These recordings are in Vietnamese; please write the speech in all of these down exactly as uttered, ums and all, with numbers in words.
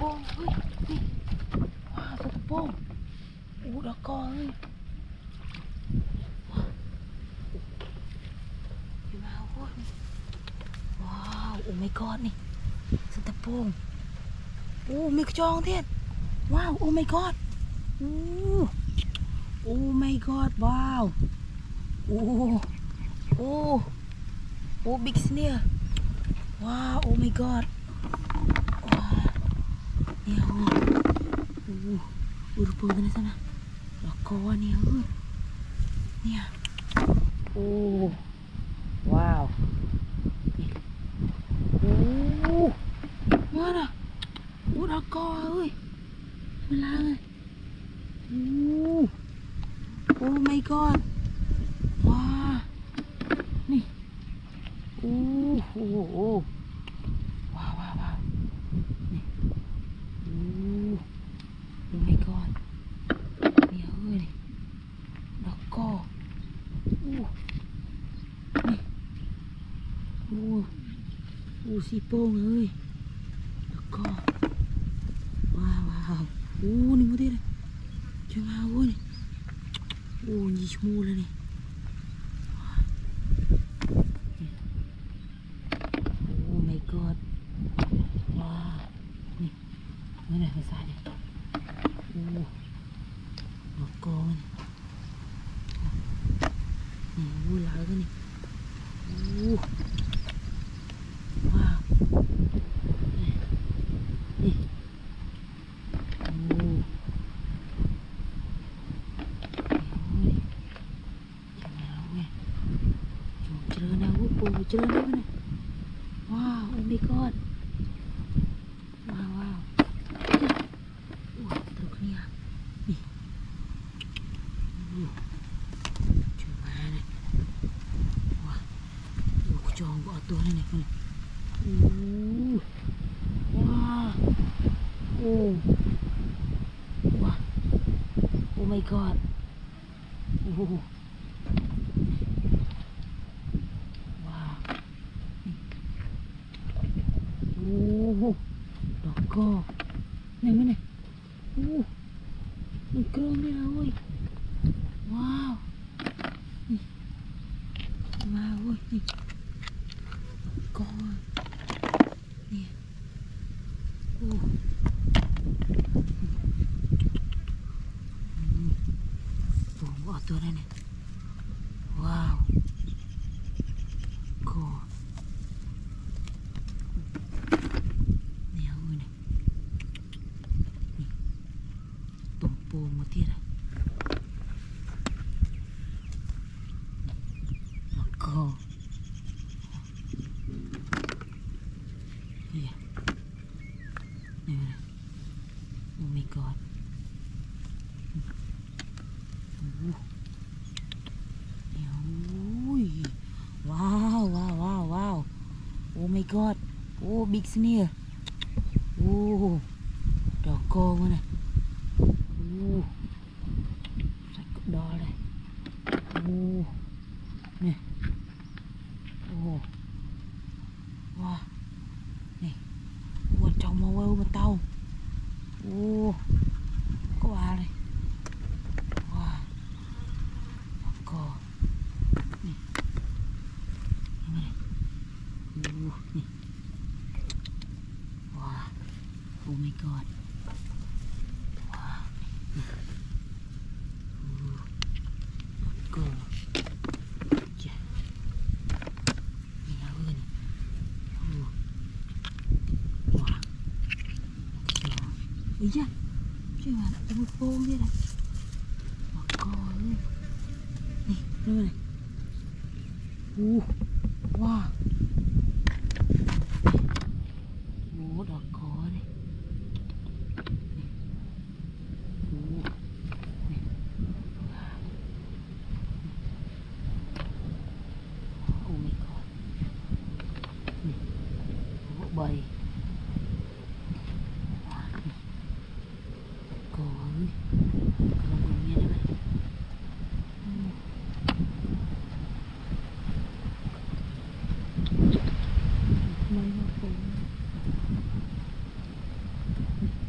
ป้งเฮ้ยนี่ว้าวตะโป้งอู้ดอกกอเฮ้ยอยู่มาโอ้ยว้าวโอ้ไม่กอดนี่สตะโป้งโอ้มีกระจองเทียนว้าวโอ้ไม่กอดโอ้โอ้ไม่กอดว้าวโอ้โอ้โอ้บิ๊กสเนียว้าวโอ้ไม่กอดเนี่ยโอ้โอ้อุรุปูนะsanaดอกกอเนี่ยเออเนี่ยโอ้ว้าวโอ้มาน่ะโอ้ดอกกอเอ้ยมันล้างเลยโอ้โอ้ my god ว้านี่โอ้โหว้าวว้าวว้าวนี่โอ้โอ้ my god เนี่ยเอ้ยดอกกอโอ้นี่โอ้โอ้สีโป่งเอ้ยดอกกอว้าวว้าวโอ้นี่มาดิเลยจะมาโอ้ยโอ้ยี่ชั่วโมงแล้วนี่โอ้ my god ว้าวนี่ไม่ได้ภาษาเนี่ยโอ้ดอกกอนี่นี่โอ้หลายกันนี่โอ้ว้าวนี่นี่โอ้โอ้เจอแล้วนะว้าวโอ้ my god ว้าวว้าวว้าวตรงนี้นี่โอ้เจอมาเลยว้าวโอ้จองก็เอาตัวนี่นี่โอ้ว้าวโอ้ว้าวโอ้ my god โอ้โอ้ดอกกอไหนมั้ยเนี่ยโอ้มันกลมเลยนะเว้ยว้าวนี่มาเว้ยนี่ดอกกอนี่โอ้ผมเอาตัวนั้นเนี่ยว้าวกอโป่งมาที่ไหนดอกกอนี่นี่เลยโอ้ my god โอ้เนี่ยโอ้ยว้าวว้าวว้าวว้าวโอ้ my god โอ้ big snail โอ้ดอกกอมาเนี่ยใส่กระดอเลยโอ้นี่โอ้ว้านี่วัวจองมาเว้ยมาเตาโอ้ก็ว่าเลยว้าแล้วก็นี่นี่โอ้นี่ว้าโอ้ my god go yeahนี่เอาเลยนี่โอ้ว้าวอีจ้ะช่วยมาจะมุดโป่งด้วยนะดอกกอเลยนี่ดูเลยโอ้ว้าวโอ้ดอกกอเลยโอ้ใบกอเลยกำลังดูเนี่ยได้ไหมไม่มาโป่ง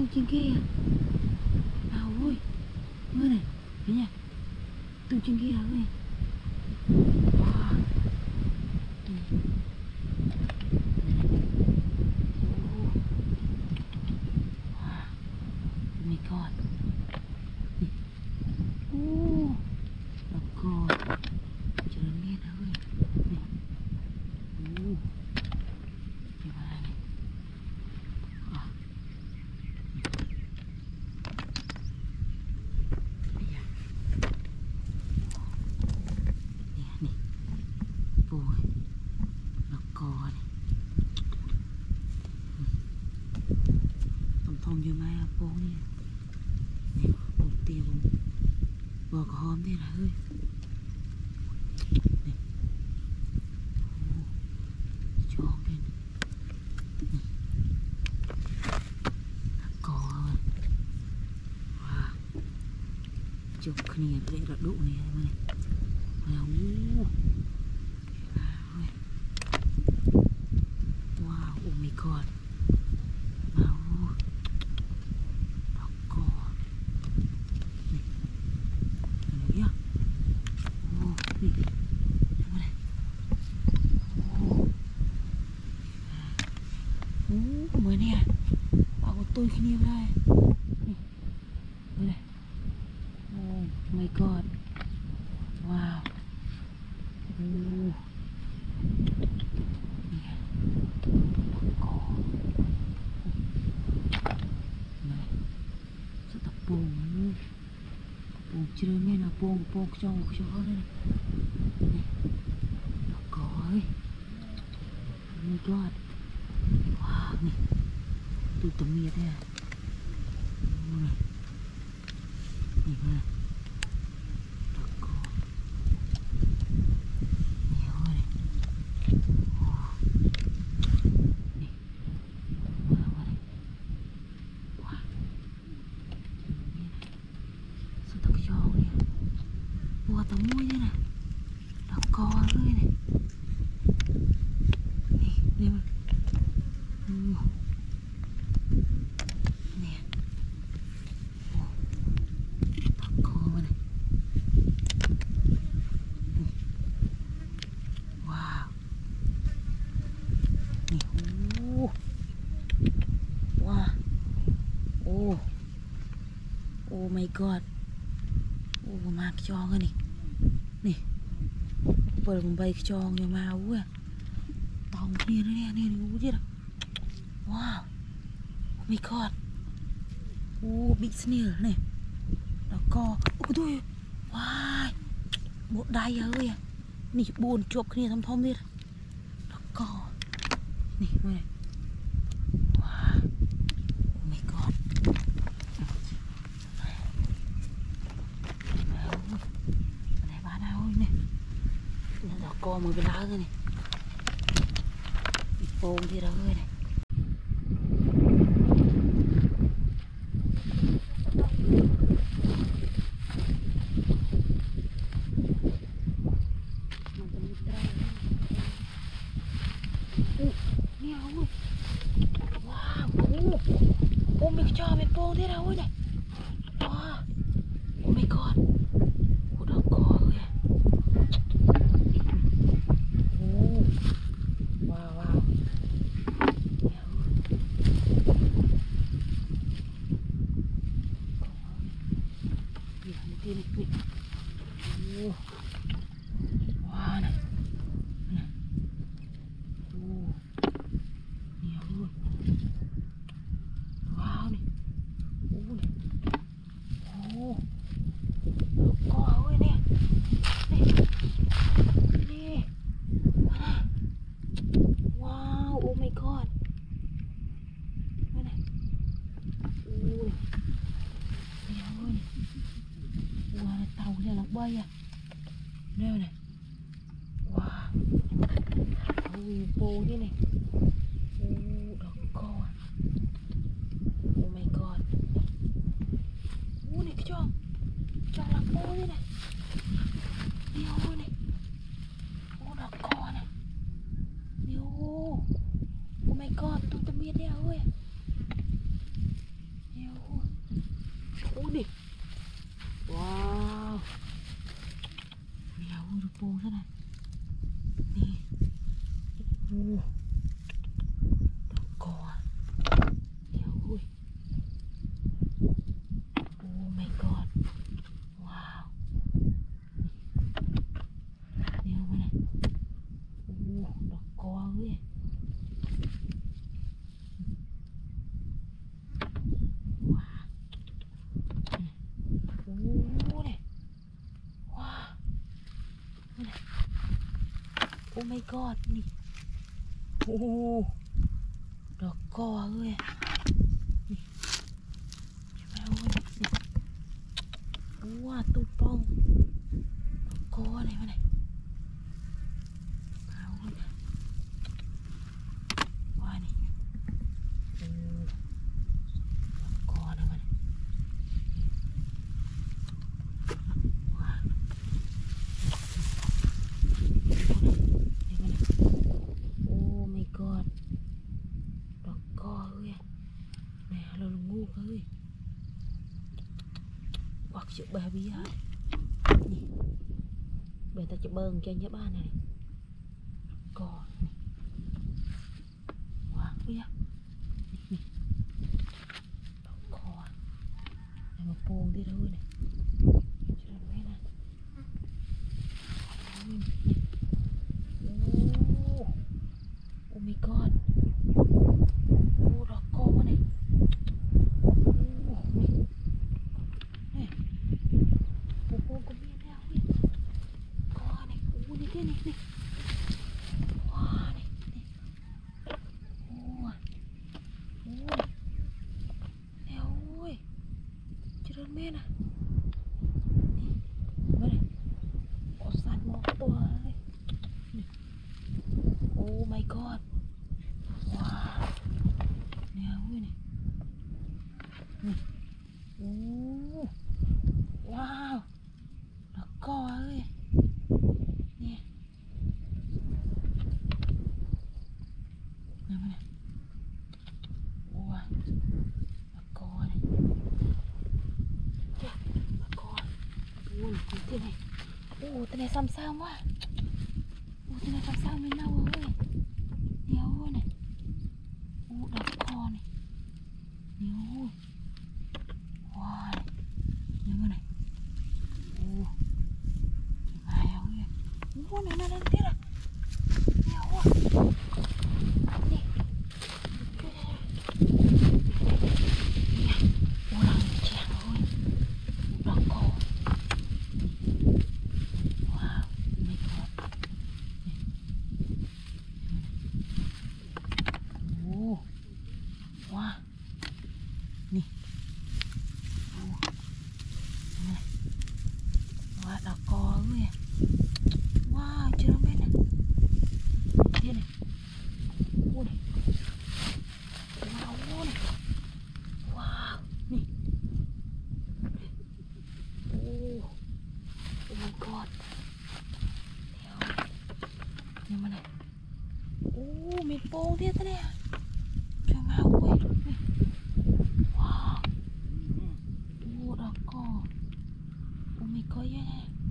tung trên kia nào ơi mưa này thấy nhỉ tung trên kia ơi wow. Tung. Wow. Oh my god oh nó còn chờ nghe nào ơi này oh cái bà này à. Nè bồi nó cò này thông thông cho mai à bông nè nè bông tia bông bò có hôm thế là ơi nè cho lên nó cò rồi wow chụp kia vậy là đủ này này wow wow oh my god wow nó cò này mũi à oh này đây oh oh mới nè bảo của tôi khi niêm đây đây này oh my god wow oh bông bông chưa nghe là bông bông trong cho đây này nó có ấy oh my god wow này tôi tầm miệt đây à này này này nó có nhiều này wow này wow này wow sao tao cho nè bùa tao mua như này nó co ơi này nè nè mà ừ. Nè nó co này ừ. Wow nè oh wow oh oh my god oh mà cái cho cái này nè bờ cùng bay cái cho nhà mà ú à tòng kia nó nè nè ú chứ đâu wow oh my god oh big snail này nó co ôi tôi wow bộ đai ơi à nè buồn chụp cái này thâm thâm đi nó co nè này wow oh my god này bán nào ơi nè nó co mới bên lá rồi này bị bông thì đâu ơi này ôm mình cho mình bông thế đâu ơi này wow oh my god ủa đâu có ơi oh wow wow tiên này oh wow này này oh nhiều luôn wow này oh này oh có ơi nè nè nè wow oh my god đây này oh nhiều ơi wow này tàu này là bay à đây này wow ui bồ như này oh đó co à oh my god oh này cái cho cho là bồ như này nhiều ơi này oh đó co này nhiều oh my god tôi tâm biết đeo ơi nhiều อ้ my god นี่โอ้ดอกกอเลยนี่ใช่ไหมโอ้ยนี่ว้าตูป้องดอกกออะไรมาเนี่ยเอาเลยว่านี่โอ้ดอกกออะไรมาเนี่ยว้าโอ้ my god ดอกกอเลยแหน่เราลงงูเลยวักchữ bè bia nè bè ta chữ bơn cho nhớ ba này cò wack bia cò này mà buông đi thôi này cho nó mấy này oh oh my god oh đỏ cò này cô có biết đâu đi con này u đi thế này này wow này này ô ô này ôi chưa đơn mê nè đi đây này có sát mộtตัวơi oh my god wow này ôi này này oh wow đỏ cò ơi nè này này wow đỏ cò này đỏ cò ui cái này ui cái này xăm xăm quá ui cái này xăm xăm với nhau ơi nè ui này ui đỏ cò này nè ui wow nè này ui oh, này này tiếp à, nè ôi, nè, ô lần chèn ơi, đỏ cò, wow, my god, oh, wow, nè, oh, nè, wow, đỏ cò ơi. Wow, chưa đâu biết này. Đây này. Ô này. Wow, này. Wow, nè. Oh. Oh my god. Nhưng mà này. Oh, mình bông thế thế này. Cho mau ui. Wow. Oh, đỏ cò. Oh my god, yeah.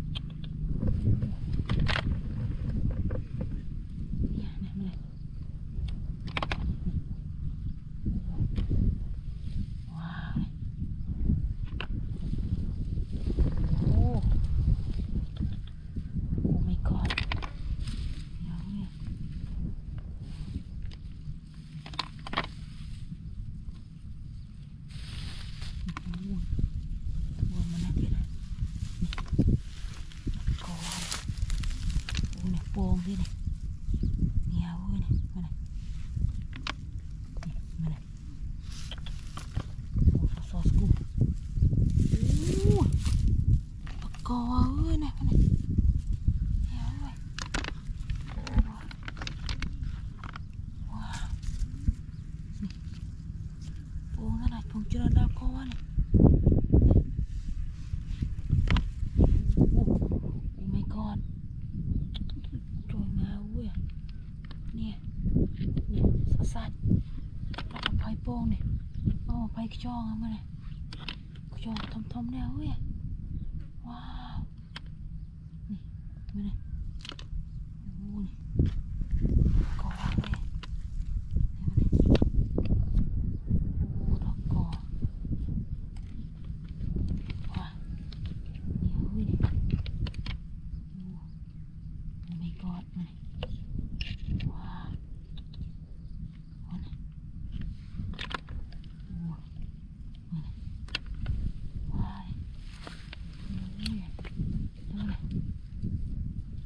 Buông đi này nghèo ơi này mà này mà này xò sку cò ơi này mà này nghèo ơi wow buông ra này buông chưa đau co này oh my god nè nè sát sát đặt vào phai bông này ô phai cái tròn mà này cái tròn thâm thâm nè ơi wow nè mà này ô nè cò này ô đó cò wow nè ơi nè oh my god mà này wow wow này wow này wow này này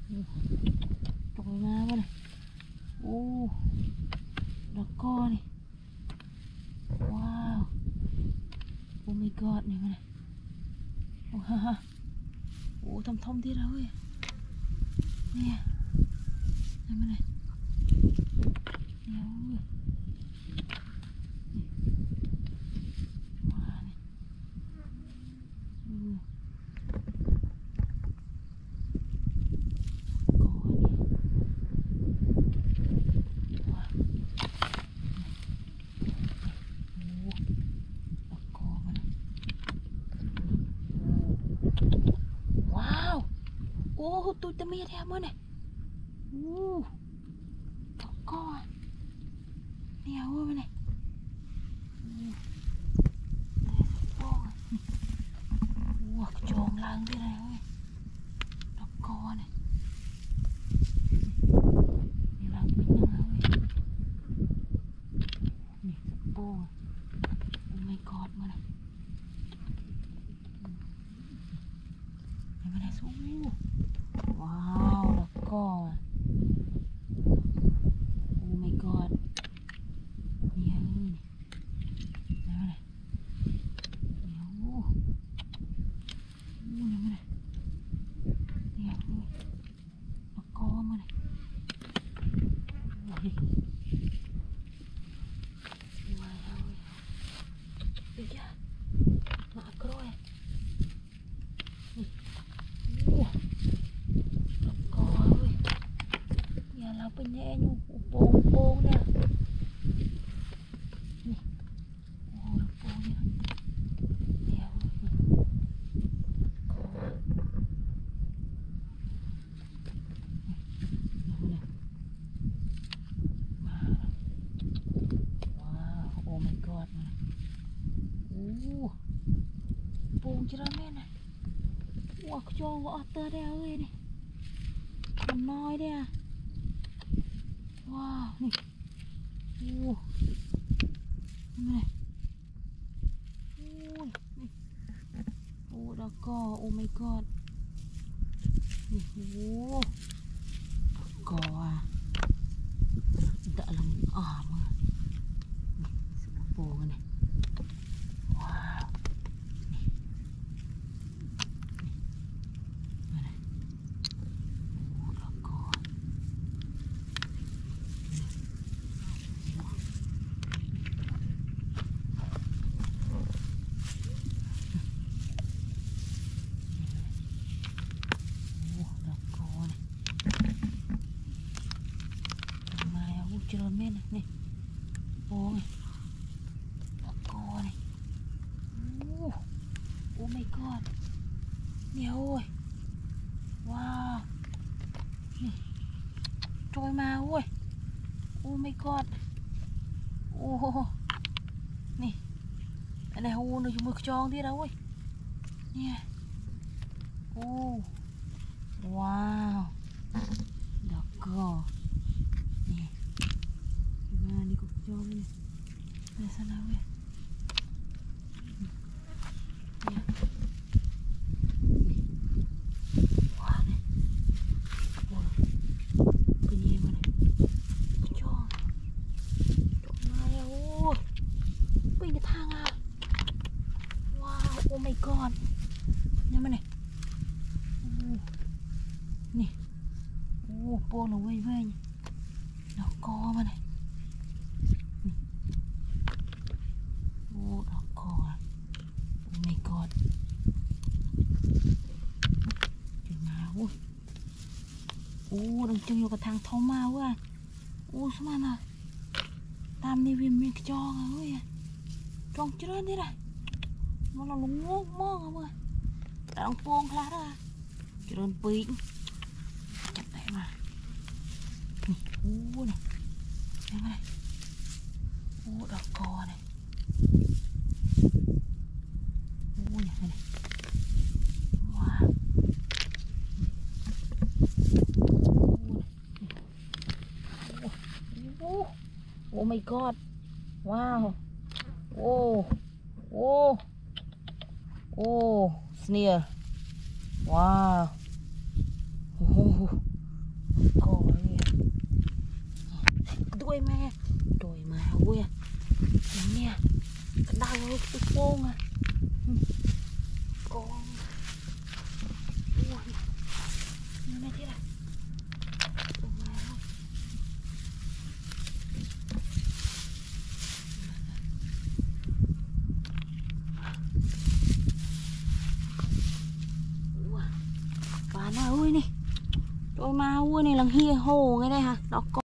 my god นี่มันโอ้ฮ่าฮ่าโอ้ทำทอมที่เราเว้ยเนี่ยนี่มันเนี่ยว้านี่อือโอ้ตัวจะมีแถมมั้ยเนี่ยโอ้ตะกอนเนี่ยว่ามันเนี่ยโอ้โอ้จองลังที่ไหนเว้ยตะกอนเนี่ยนี่ลังเป็นยังไงเว้ยนี่โป้งโอ้ไม่กอดมันเนี่ยนี่มันเนี่ยสู้ว้าวแล้วก็โอ้ my god เนี่ยนี่แล้วอะไรเดี๋ยวโอ้เนี่ยมันเนี่ยเนี่ยแล้วก็มันเนี่ยโอ้ยมาแล้วเดี๋ยวจ้ะมากร้อยนี่โอ้เราเป็นแย่อยู่โป่งโป่งเนี่ยนี่โอ้โป่งเนี่ยเดี๋ยวนี่มาว้าวโอ้ my god มาโอ้โป่งจะได้แม่น่ะว้าวจองว่าอัตเตอร์ได้เลยนี่มันน้อยเด้อว้าวนี่โอ้นี่มันโอ้ยนี่โอ้แล้วก็โอ้ my god นี่โอ้ก็อ่ะดะลังอ่ามานี่สกปรกนี่ว้าวนี่นี่มาเลยโอ้แล้วก็เจอแม่น่ะนี่โอ้ยแล้วก็นี่โอ้โอ้ my god เนี่ยโอ้ยว้าวนี่จอยมาโอ้ยโอ้ my god โอ้นี่อันไหนโอ้หนูอยู่มือจองที่เราเว้ยเนี่ยโอ้ว้าวแล้วก็นี่มานี่ก็จองนี่ในสนามเว้ยเนี่ยว้าวเนี่ยโอ้เป็นยังไงมันเนี่ยจองจองมาแล้วโอ้เป็นกระทางอ่ะว้าวโอ้ my god เนี่ยมันเนี่ยโอ้นี่โอ้โป้หนูเว้ยเว้ยดอกกอมันเนี่ยโอ้ดอกกอโอ้ my god เดี๋ยวมาโอ้โอ้ดังจึงอยู่กับทางท้องมาเว้ยโอ้สมาน่ะตามนี่วิมมีกระจองอ่ะเว้ยจองเจริญนี่แหละมันเราลงงงมองอ่ะเว้ยแต่ต้องโป่งคลาดอ่ะเจริญปีกจับได้มานี่โอ้เนี่ยยังไงโอ้ดอกกอเนี่ยโอ้เนี่ยนี่ว้าวโอ้โอ้ my god ว้าวโอ้โอ้โอ้สเนียร์ว้าวโอ้ก็เลยด้วยแม่ด้วยมาเว้ยอย่างเนี้ยกระดาวลูกตุ๊กโป่งอ่ะ cái này là hia hồ cái này hả đó.